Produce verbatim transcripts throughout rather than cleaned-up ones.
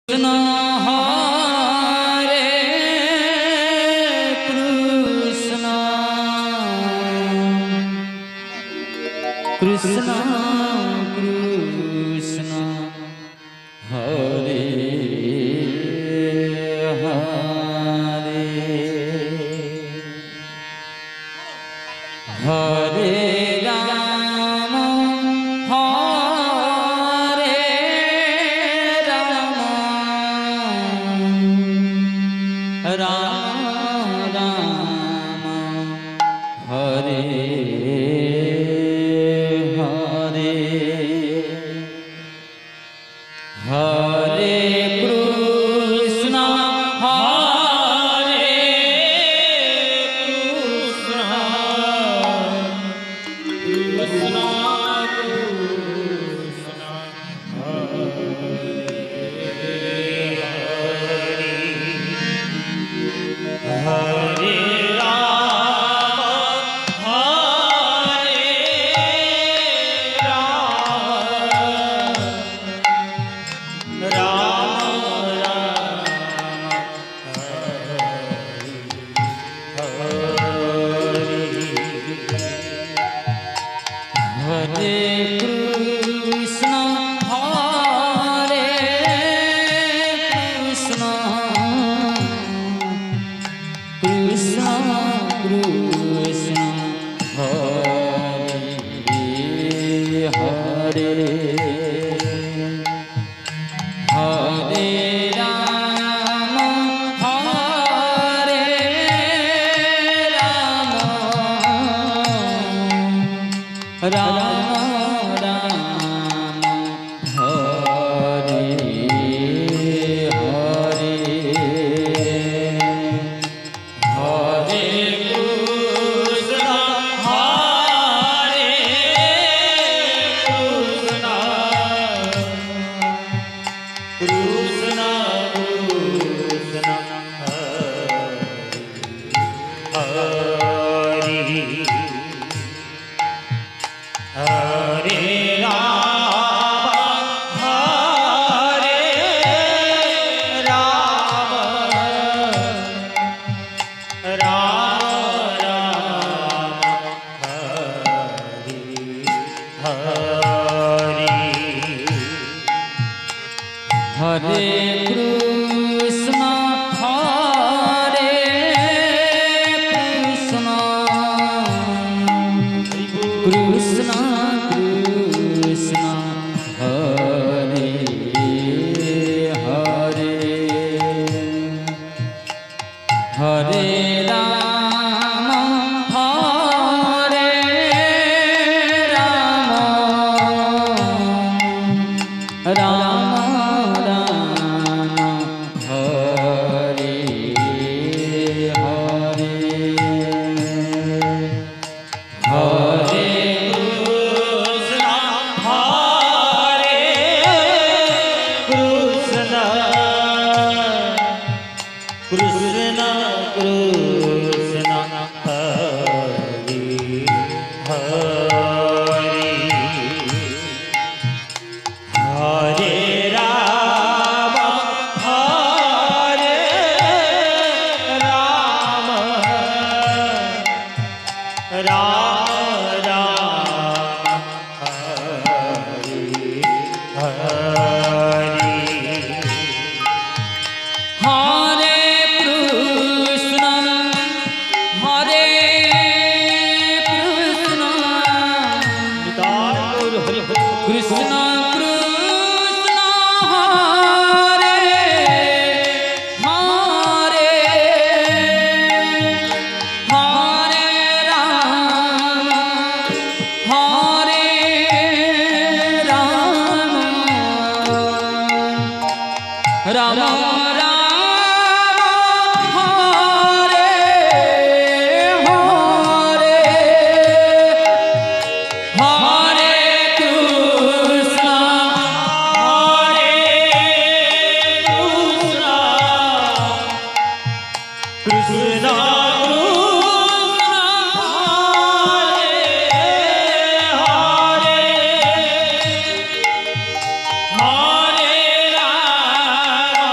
कृष्ण हरे कृष्ण कृष्ण कृष्ण हरे हरे हरे राम हरे राम राम राम हरे हरे हरे कृष्ण हरे कृष्ण कृष्ण कृष्ण हरे राम राम हरे हरे हरे कृष्ण हरे कृष्ण कृष्ण कृष्ण हरे हरे राम हरे राम राम राम हरे हरे हरे कृष्ण हरे कृष्ण कृष्ण कृष्ण हरे हरे हरे राम हरे राम राम राम हरे हरे हरे कृष्ण कृष्ण हरे हरे हरे राम हरे राम राम राम हरे हरे हरे कृष्ण हरे कृष्ण कृष्ण कृष्ण हरे हरे हरे राम हरे राम राम कृष्ण हरे हरे हरे राम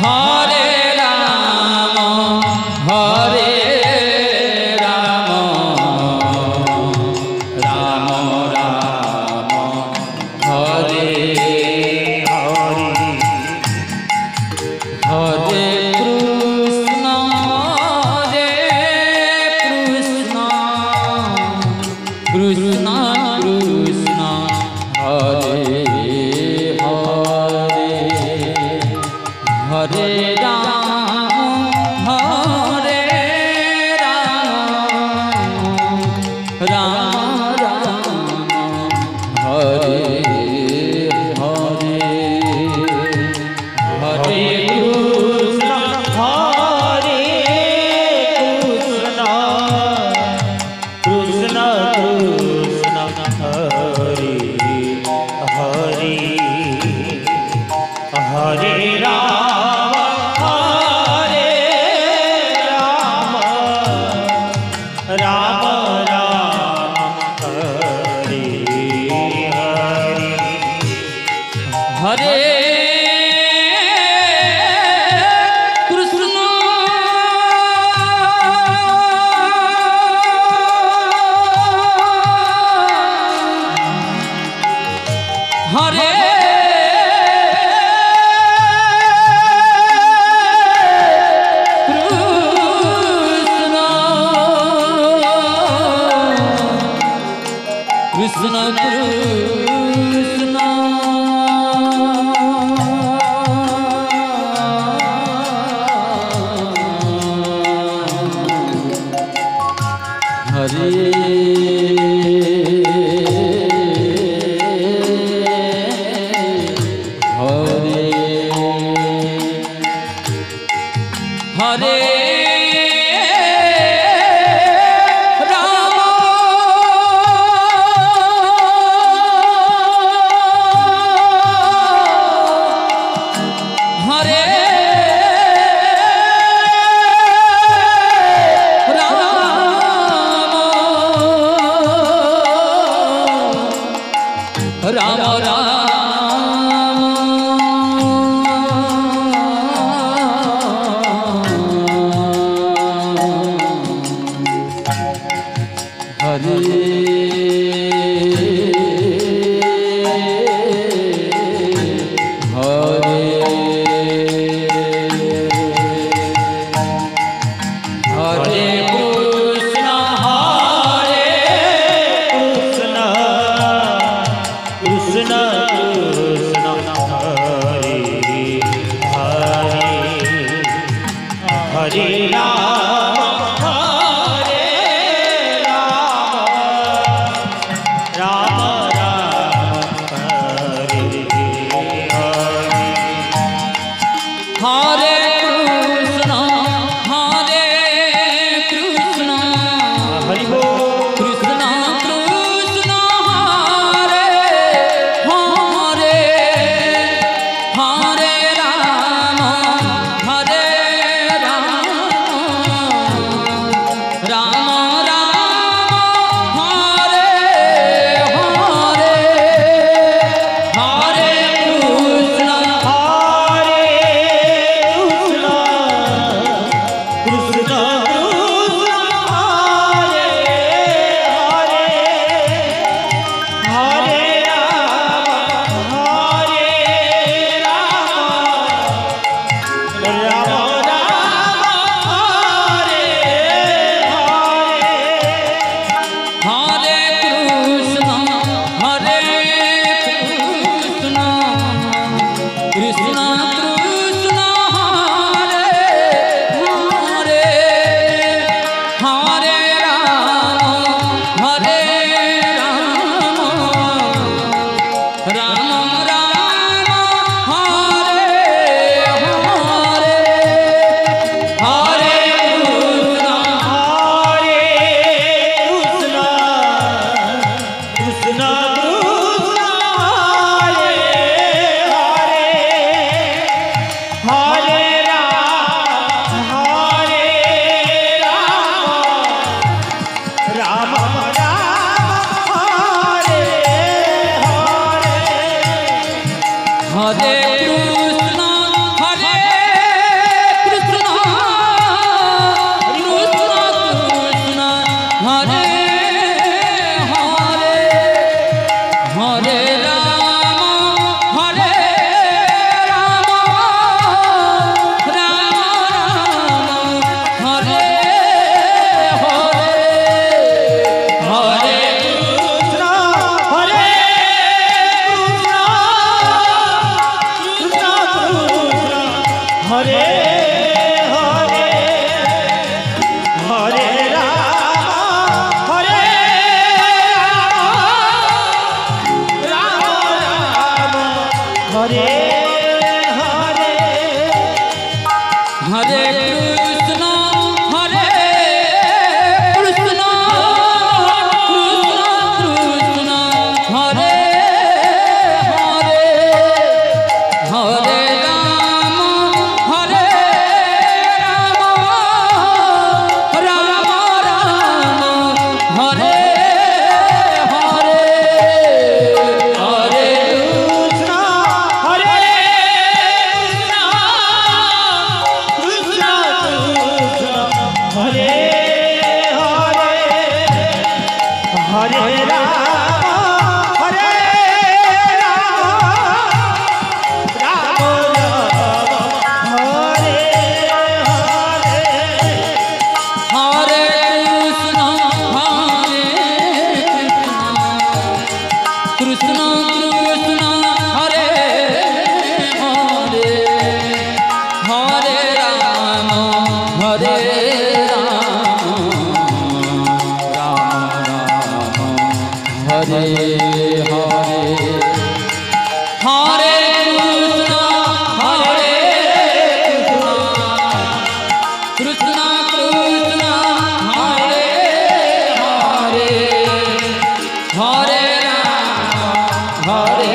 हरे राम हरे राम राम राम हरे हरे हरे कृष्ण हरे कृष्ण कृष्ण कृष्ण हरे हरे हरे राम हरे राम राम राम हरे हरे हरे कृष्ण हरे कृष्ण कृष्ण कृष्ण हरे हरे हरे राम हरे राम राम राम हरे हरे हरे कृष्ण हरे कृष्ण कृष्ण हरे हरे हरे राम राम हरे हरे कृष्ण हरे कृष्ण कृष्ण कृष्ण हरे हरे हरे राम हरे राम राम राम हरे हरे हरे कृष्ण हरे कृष्ण हरि बोल कृष्ण कृष्ण हरे हरे हरे राम हरे राम हरे कृष्ण हरे कृष्ण कृष्ण कृष्ण हरे हरे हरे राम हरे राम राम राम हरे हरे हरे कृष्ण हरे कृष्ण कृष्ण हरे हरे हरे राम हरे राम राम राम हरे हरे हरे कृष्ण हरे कृष्ण कृष्ण हरे हरे हरे राम हरे राम राम राम हरे हरे हरे कृष्ण हरे कृष्ण कृष्ण हरे हरे हरे राम हरे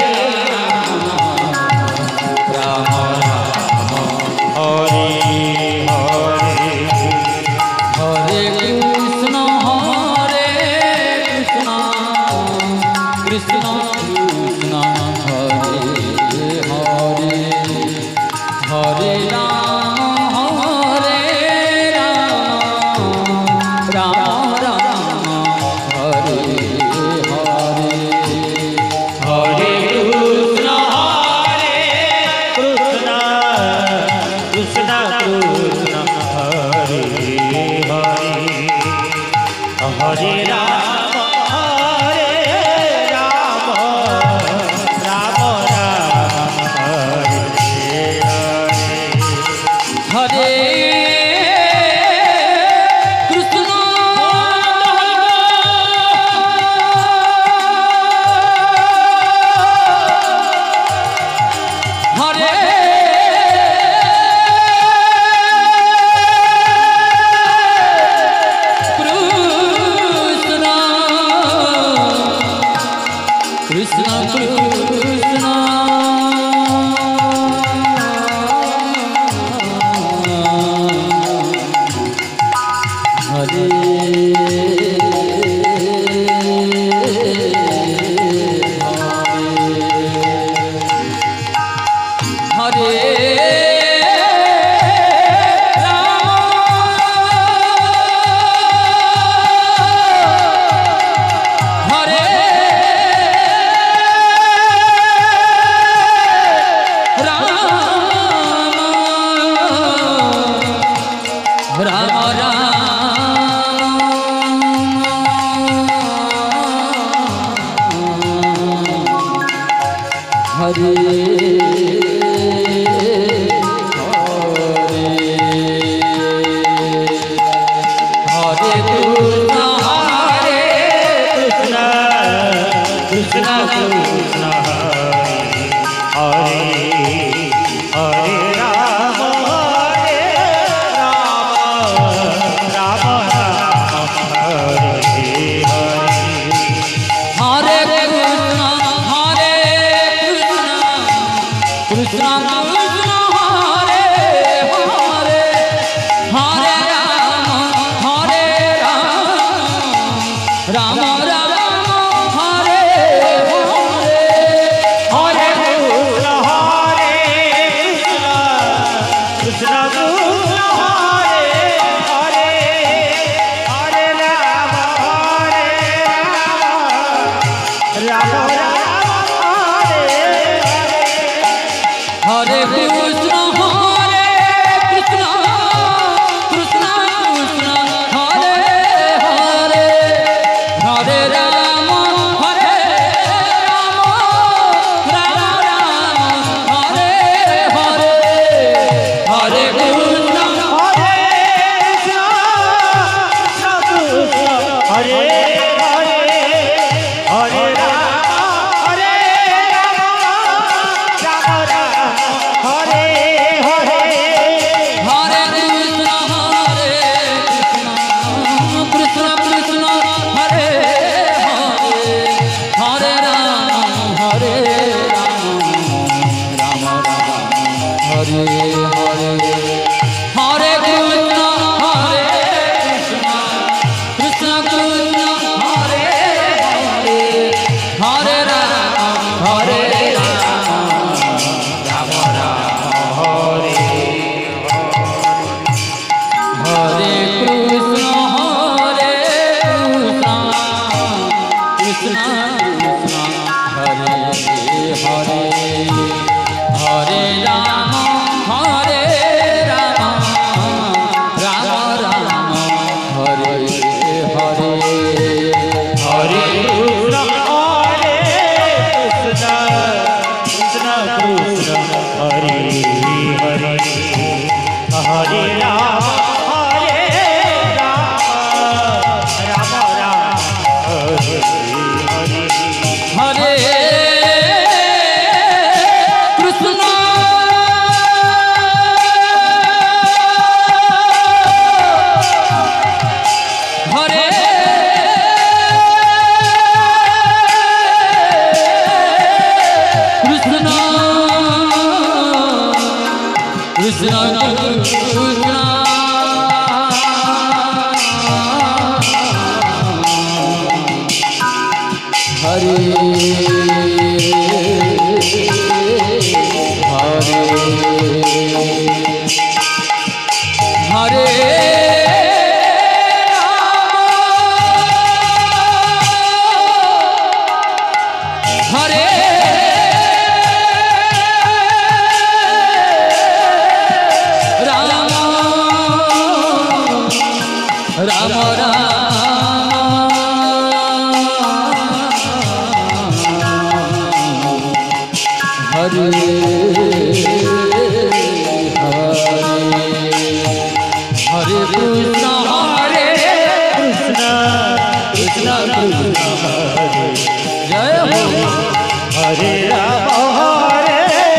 राम राम हरे हरे हरे कृष्ण हरे कृष्ण कृष्ण कृष्ण हरे हरे हरे राम हरे राम राम राम हरे हरे हरे कृष्ण हरे कृष्ण कृष्ण कृष्ण हरे हरे हरे राम हरे राम राम राम हरे हरे हरे कृष्ण हरे कृष्ण कृष्ण कृष्ण हरे हरे राम राम हरे हरे कृष्ण हरे कृष्ण कृष्ण कृष्ण हरे हरे हरे राम हरे राम राम राम हरे हरे हरे कृष्ण हरे कृष्ण कृष्ण कृष्ण हरे हरे हरे राम हरे राम राम राम हरे हरे हरे कृष्ण हरे कृष्ण कृष्ण कृष्ण हरे हरे हरे राम हरे राम राम राम हरे हरे कृष्ण हरे कृष्ण कृष्ण कृष्ण हरे हरे हरे राम हरे राम राम राम हरे हरे हरे कृष्ण हरे राम हरे राम राम राम हरे हरे हरे कृष्ण हरे कृष्ण कृष्ण कृष्ण हरे हरे हरे हरे राम राम राम हरे हरे कृष्ण हरे कृष्ण कृष्ण कृष्ण हरे जय हो हरे राम हरे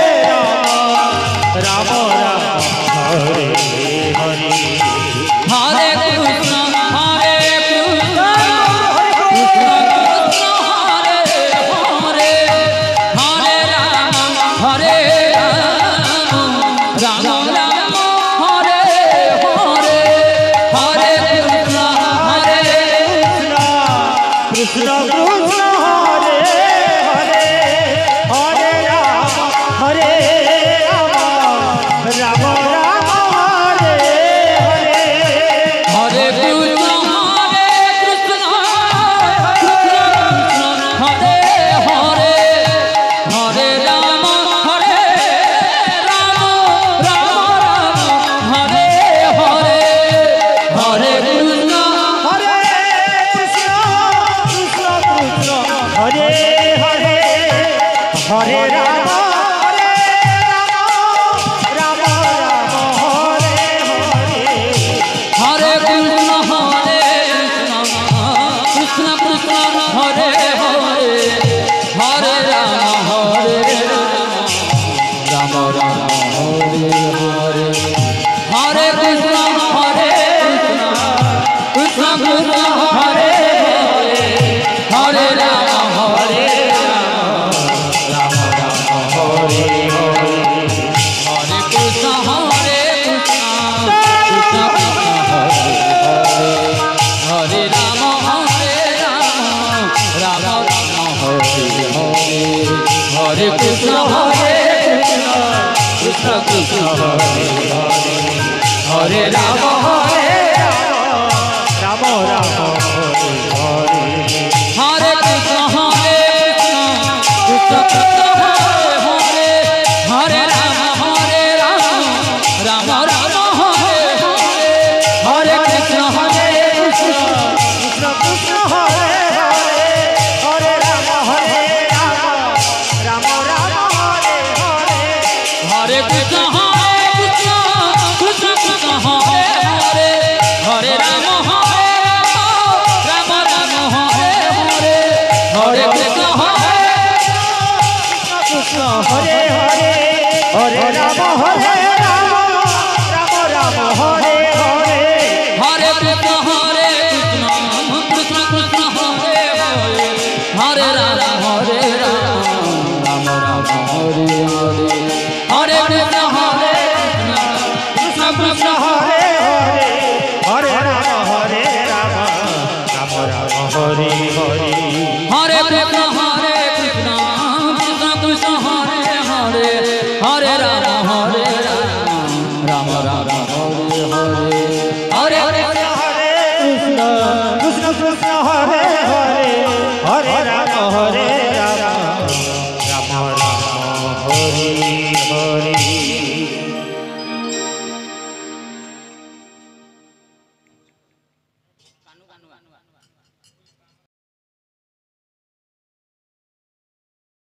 राम राम राम हरे हरे हरे कृष्ण हरे कृष्ण कृष्ण कृष्ण हरे हरे हरे राम हरे राम राम राम हरे हरे हरे कृष्ण हरे कृष्ण कृष्ण हरे हरे हरे राम हरे राम राम राम हरे हरे हरे कृष्ण हरे कृष्ण कृष्ण कृष्ण हरे हरे हरे राम हरे राम राम राम हरे हरे हरे कृष्ण हरे कृष्ण कृष्ण कृष्ण हरे हरे हरे राम हरे राम राम राम हरे हरे हरे कृष्ण हरे कृष्ण कृष्ण कृष्ण हरे हरे हरे राम हरे राम राम हरे हरे हरे कृष्ण हरे कृष्ण कृष्ण हरे हरे राम हरे राम राम हरे हरे हरे कृष्ण हरे कृष्ण कृष्ण कृष्ण हरे हरे हरे राम हरे राम राम राम हरे हरे हरे कृष्ण हरे कृष्ण कृष्ण कृष्ण हरे हरे हरे राम हरे राम राम हरे हरे हरे कृष्ण हरे कृष्ण कृष्ण कृष्ण हरे हरे हरे राम हरे राम राम राम हरे हरे हरे कृष्ण हरे कृष्ण कृष्ण कृष्ण हरे हरे हरे राम हरे राम राम राम हरे हरे हरे कृष्ण हरे कृष्ण कृष्ण कृष्ण हरे हरे हरे राम हरे राम राम राम हरे हरे हरे कृष्ण हरे कृष्ण हरे हरे हरे राम हरे राम राम राम हरे हरे हरे कृष्ण हरे कृष्ण कृष्ण कृष्ण हरे हरे हरे राम हरे राम राम राम हरे हरे हरे कृष्ण हरे कृष्ण कृष्ण हरे हरे हरे राम हरे राम राम राम हरे हरे हरे कृष्ण हरे कृष्ण कृष्ण कृष्ण हरे हरे हरे राम हरे राम राम राम हरे हरे हरे कृष्ण हरे कृष्ण कृष्ण कृष्ण हरे हरे हरे राम हरे राम राम राम हरे हरे कानू कानू